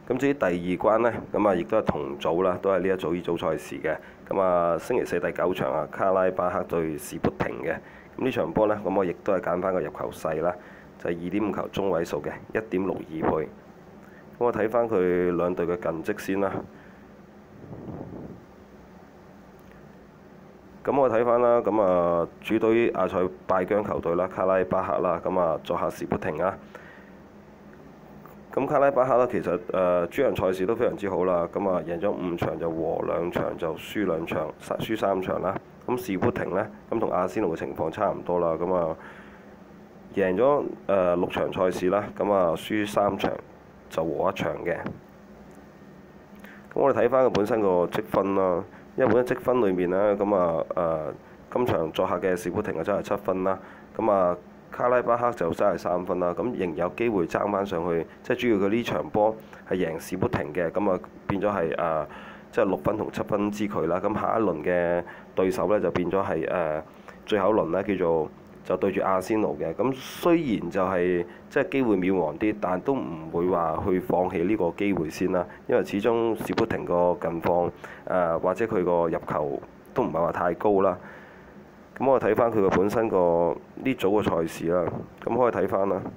咁至於第二關呢，咁啊亦都係同組啦，都係呢一組賽事嘅。咁啊，星期四第9場啊，卡拉巴克對士砵亭嘅。咁呢場波呢，咁我亦都係揀翻個入球細啦，就係2.5球中位數嘅1.62倍。咁我睇翻佢兩隊嘅近績先啦。咁我睇翻啦，咁啊主隊阿塞拜疆球隊啦，卡拉巴克啦，咁啊作客士砵亭啊。咁卡拉巴克啦，其實主場賽事都非常之好啦。咁啊贏咗5場就和2場，就輸2場，輸3場啦。咁士砵亭呢，咁同阿仙奴嘅情況差唔多啦。咁啊贏咗6場賽事啦，咁啊輸3場就和1場嘅。咁我哋睇翻佢本身個積分啦。因為本身積分裏面呢，咁啊今場作客嘅士砵亭啊，真係7分啦。咁啊卡拉巴克就真係3分啦。咁仍有機會爭翻上去，即係主要佢呢場波係贏士砵亭嘅，咁啊變咗係即係6分同7分之距啦。咁下一輪嘅對手呢，就變咗係最後一輪呢，就對住阿仙奴嘅。咁雖然就係即係機會渺茫啲，但都唔會話去放棄呢個機會先啦。因為始終士砵亭個近況或者佢個入球都唔係話太高啦。咁我睇翻佢個本身個呢組嘅賽事啦，咁可以睇翻啦。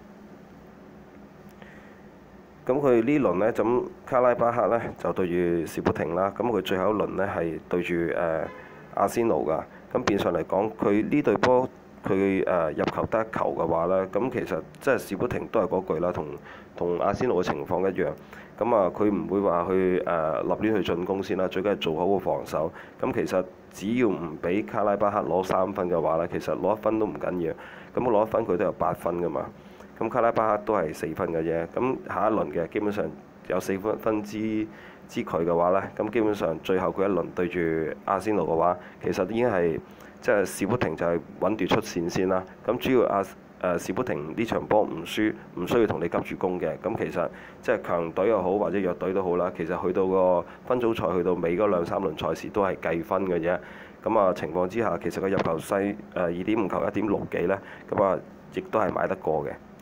咁佢呢輪呢，咁卡拉巴克呢，就對住士砵亭啦。咁佢最後一輪呢，係對住阿仙奴㗎。咁變相嚟講，佢呢隊波佢入球得1球嘅話呢，咁其實即係士砵亭都係嗰句啦，同阿仙奴嘅情況一樣。咁啊，佢唔會話去立亂去進攻先啦，最緊係做好個防守。咁其實只要唔俾卡拉巴克攞3分嘅話呢，其實攞1分都唔緊要。咁攞1分佢都有8分㗎嘛。咁卡拉巴克都係4分嘅啫。咁下一輪嘅基本上有4分之距嘅話呢，咁基本上最後佢一輪對住阿仙奴嘅話，其實已經係即係士砵亭就係穩住出線先啦。咁主要士砵亭呢場波唔輸，唔需要同你急住攻嘅。咁其實即係強隊又好或者弱隊都好啦，其實去到個分組賽去到尾嗰2-3輪賽事都係計分嘅啫。咁啊情況之下，其實個入球細2.5球1.6幾呢，咁啊亦都係買得過嘅。